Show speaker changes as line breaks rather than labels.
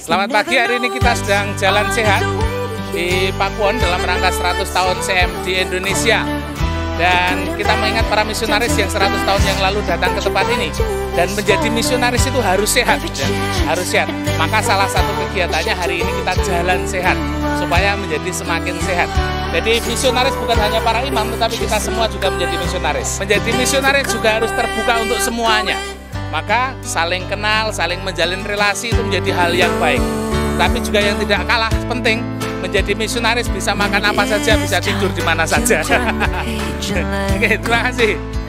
Selamat pagi, hari ini kita sedang jalan sehat di Pakuwon dalam rangka 100 tahun CM di Indonesia. Dan kita mengingat para misionaris yang 100 tahun yang lalu datang ke tempat ini. Dan menjadi misionaris itu harus sehat, ya, harus sehat. Maka salah satu kegiatannya hari ini kita jalan sehat, supaya menjadi semakin sehat. Jadi misionaris bukan hanya para imam, tetapi kita semua juga menjadi misionaris. Menjadi misionaris juga harus terbuka untuk semuanya. Maka saling kenal, saling menjalin relasi itu menjadi hal yang baik. Tapi juga yang tidak kalah penting, menjadi misionaris bisa makan apa saja, bisa tidur di mana saja. Oke, terima kasih.